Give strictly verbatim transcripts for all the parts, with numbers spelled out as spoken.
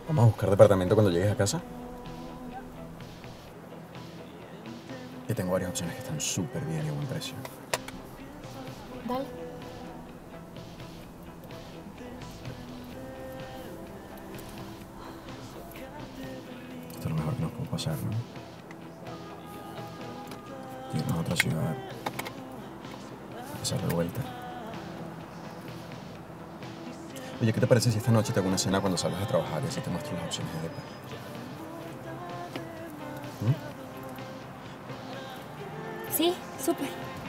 Vamos a buscar departamento cuando llegues a casa. Y tengo varias opciones que están súper bien y a buen precio. Dale. Esto es lo mejor que nos puede pasar, ¿no? Irnos a otra ciudad. Empezar de vuelta. Oye, ¿qué te parece si esta noche te hago una cena cuando salgas a trabajar y así te muestro las opciones de depa? ¿Mm? Sí, súper.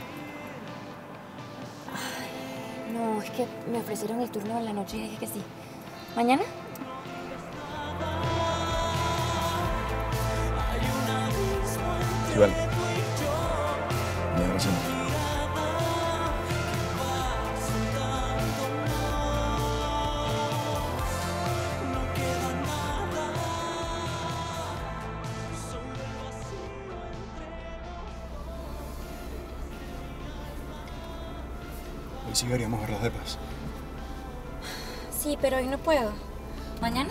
Ay, no, es que me ofrecieron el turno en la noche y dije que sí. ¿Mañana? Sí, vale. Me da la cena. Hoy sí deberíamos ver las depas. Sí, pero hoy no puedo. ¿Mañana?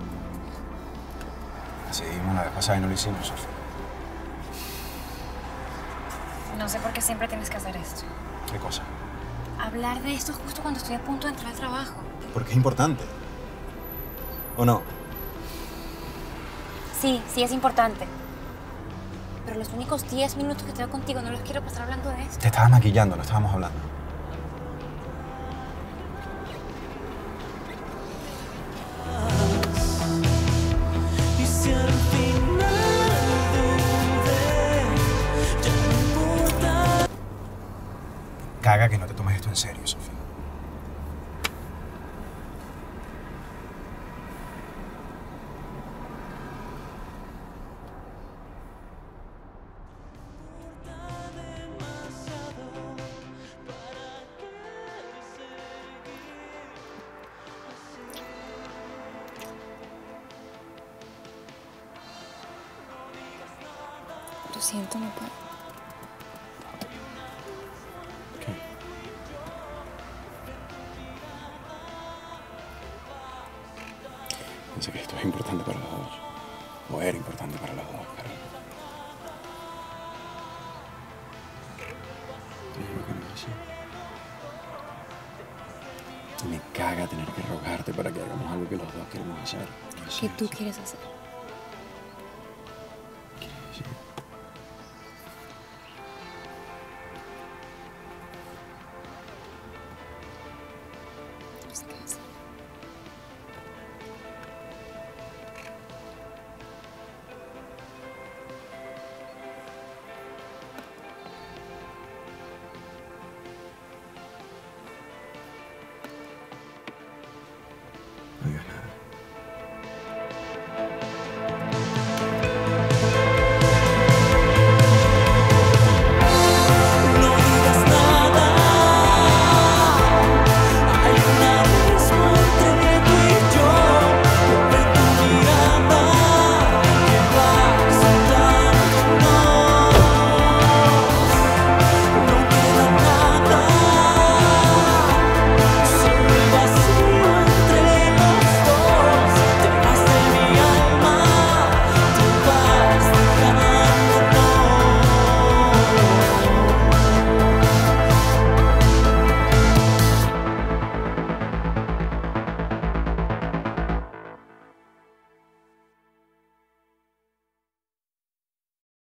Así dimos la vez pasada y no lo hicimos, Sofía. No sé por qué siempre tienes que hacer esto. ¿Qué cosa? Hablar de esto justo cuando estoy a punto de entrar al trabajo. Porque es importante. ¿O no? Sí, sí es importante. Pero los únicos diez minutos que tengo contigo no los quiero pasar hablando de esto. Te estabas maquillando, no estábamos hablando. Caga que no te tomes esto en serio, Sofía. Lo siento, no puedo. ¿Qué? Pensé que esto es importante para los dos. O era importante para los dos, pero... Te juro que no es así. Me caga tener que rogarte para que hagamos algo que los dos queremos hacer. No ¿Qué tú sé. quieres hacer? Sí. No sé qué hacer.